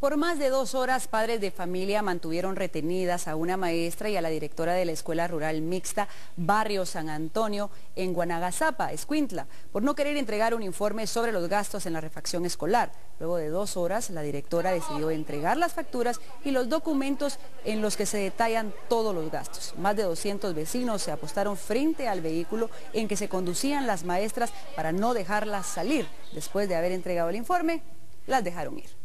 Por más de 2 horas, padres de familia mantuvieron retenidas a una maestra y a la directora de la Escuela Rural Mixta Barrio San Antonio en Guanagazapa, Escuintla, por no querer entregar un informe sobre los gastos en la refacción escolar. Luego de 2 horas, la directora decidió entregar las facturas y los documentos en los que se detallan todos los gastos. Más de 200 vecinos se apostaron frente al vehículo en que se conducían las maestras para no dejarlas salir. Después de haber entregado el informe, las dejaron ir.